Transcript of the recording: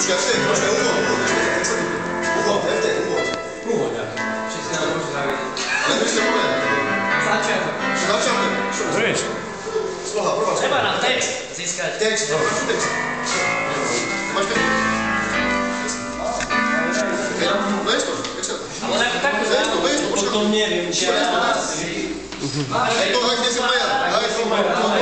Počkaj, úvod, nejaký. Všetci nám môžu zavedieť. Ale to ste povedali. Začiatok. Začátek. Sloha, prvá sloha. Treba nám text získať. Text, máš tu text. Máš text. Veš to, Ale nejakú takú zároveň. Veš to, počkaj. Potom neviem, či ja... To, ak nie si maja.